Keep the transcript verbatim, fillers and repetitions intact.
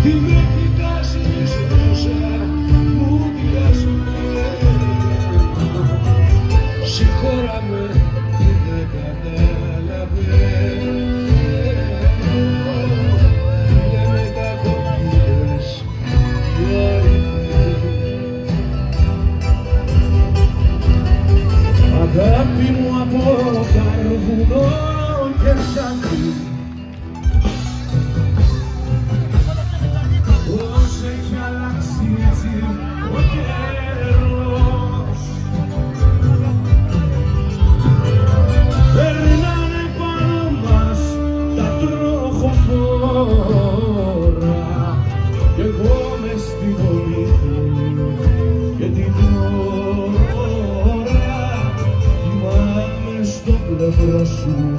Τι με κοιτάζεις ρόζα, μου διάζουνε. Συγχώραμε που δεν καταλαβαίνω. Λέμε τα κοπίδες οι αριθμοί. Αγάπη μου από καρβουνό και σανί. Πώς έχει αλλάξει έτσι ο καιρός. Περνάνε πάνω μας τα τροχοφόρα κι εγώ μες στη γωνή και την ώρα κοιμάμαι στο πλευρό σου.